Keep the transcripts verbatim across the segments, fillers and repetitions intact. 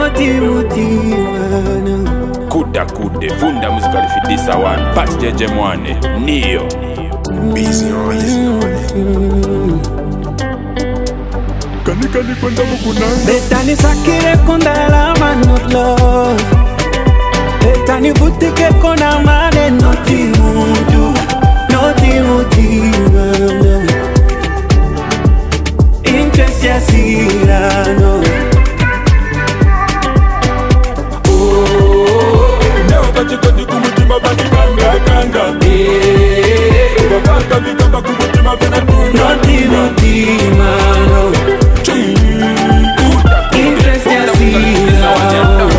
Noti Mutima Kuda kude funda musical for this one patjayemwane neo busy on this Kani kani kwenda mukuna Betani sakire kondala man not love Betani butike kona mane noti mutu Noti Mutima Interest ya sirano Kachikandi kumutima bani kanga kanga Wakaka vikamba kumutima vena tuna Noti Mutima Interest ya sirano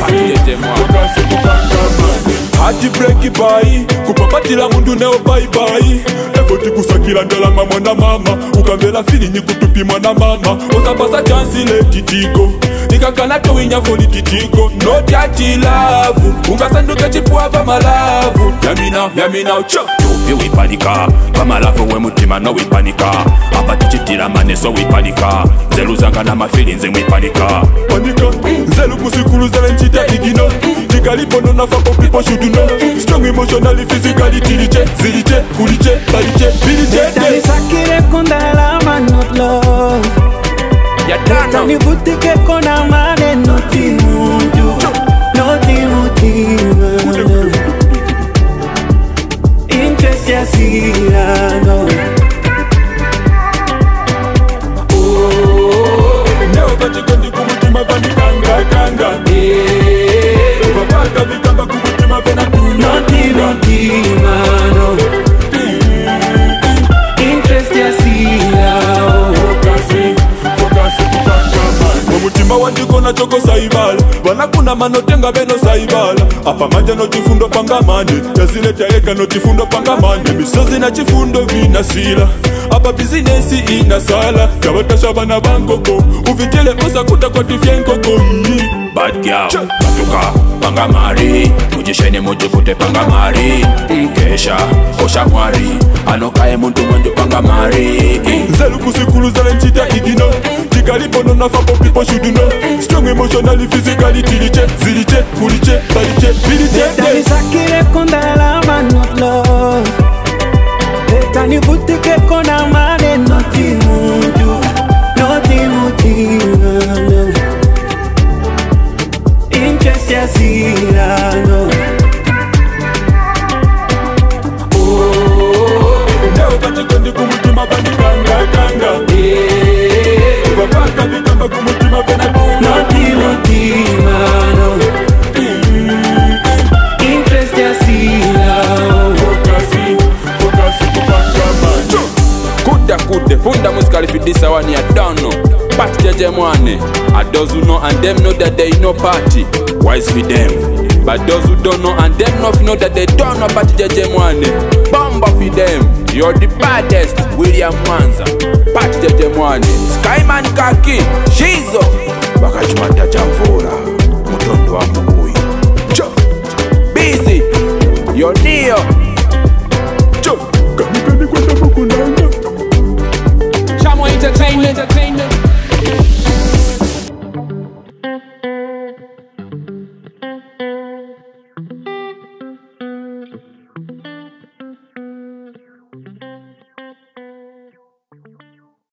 Hati breaki bai kupapatila mundu neo bye bye Efoti kusakila ndola mama na mama Ukambela fili ni kutupi mwana mama Osabasa chansi le titiko Nikakana towinya foli titiko Noti ati lavu Ungasanduke chipuava malavu Yamina, yamina ucho Tupi wipanika Kama lavu we mutima no wipanika Apa tichitila mane so wipanika Zelu zanga na mafilinze wipanika Panika, zelu kusikulu zele nchita igino Tikalipono na fako people should know Strong emotionally, physically, tiliche Ziliche, kuliche, baliche, biliche Betani sakire kondala man not love Betani butike kona mane noti mutu Noti Mutima Interest ya sirano Neo kachikondi kumutima vani kanga kanga Wapaka vikamba kumutima vena tuna Noti Mutima Interest ya sirano Fokasi, fokasi kupanga mani Mumutima wandiko na choko saibala Wana kuna manotenga beno saibala Apa manja no chifundo panga mane Yazileta eka no chifundo panga mane Misozi na chifundo vina sila Apa bizinesi ina sala Kawatasha bana bankoko Uvitele osa kuta kwa tifya nkoko Bad girl, batuka, panga mari Ujishene mojo kute panga mari Kesha, osha mwari Anokaye muntu mwenjo panga mari Zelu kusikulu zele nchita igino Tikalipono na fapo people should know Strong emotionally, physically, tiliche Ziliche, kuliche, baliche, biliche Betani sakire kondala man not love Betani butike kona mane noti mutu Noti Mutima Interest ya sirano Neo kachikondi kumutima bani kanga kanga Wapaka vikamba kumutima vena tuna Noti Mutima Interest ya sirano Fokasi, fokasi kupanga mani Kuda kude funda musical for this one ya don't know patjayemwane And those who know and them know that they know party Wise for them But those who don't know and them not know that they don't know patjayemwane Bomba for them You're the baddest William Manza patjayemwane Skyman Kaki Shizo Wakachumata chamvura Mutondo wa mbuyi Busy You're Neo